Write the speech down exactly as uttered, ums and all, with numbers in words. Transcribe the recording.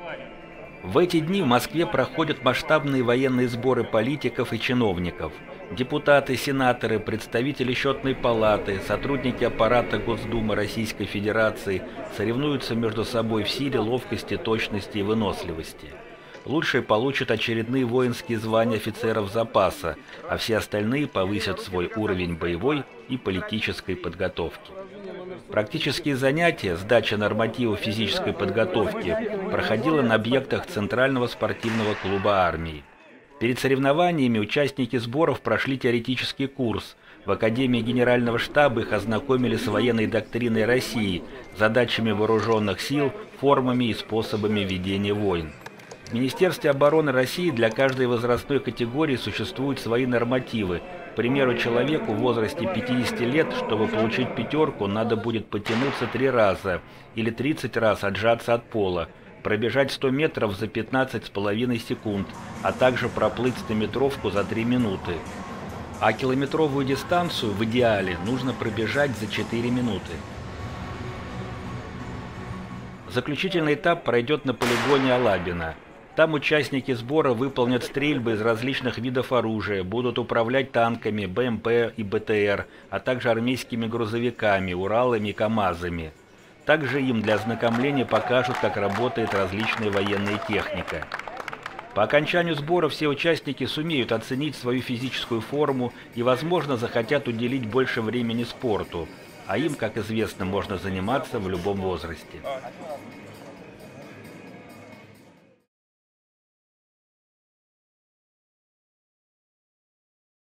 В эти дни в Москве проходят масштабные военные сборы политиков и чиновников. Депутаты, сенаторы, представители счетной палаты, сотрудники аппарата Госдумы Российской Федерации соревнуются между собой в силе, ловкости, точности и выносливости. Лучшие получат очередные воинские звания офицеров запаса, а все остальные повысят свой уровень боевой и политической подготовки. Практические занятия, сдача нормативов физической подготовки проходила на объектах Центрального спортивного клуба армии. Перед соревнованиями участники сборов прошли теоретический курс. В Академии Генерального штаба их ознакомили с военной доктриной России, задачами вооруженных сил, формами и способами ведения войн. В Министерстве обороны России для каждой возрастной категории существуют свои нормативы. К примеру, человеку в возрасте пятидесяти лет, чтобы получить пятерку, надо будет потянуться три раза или тридцать раз отжаться от пола, пробежать сто метров за пятнадцать с половиной секунд, а также проплыть стометровку за три минуты. А километровую дистанцию в идеале нужно пробежать за четыре минуты. Заключительный этап пройдет на полигоне Алабино. Там участники сбора выполнят стрельбы из различных видов оружия, будут управлять танками, бэ эм пэ и бэ тэ эр, а также армейскими грузовиками, Уралами и КАМАЗами. Также им для ознакомления покажут, как работает различная военная техника. По окончанию сбора все участники сумеют оценить свою физическую форму и, возможно, захотят уделить больше времени спорту, а им, как известно, можно заниматься в любом возрасте.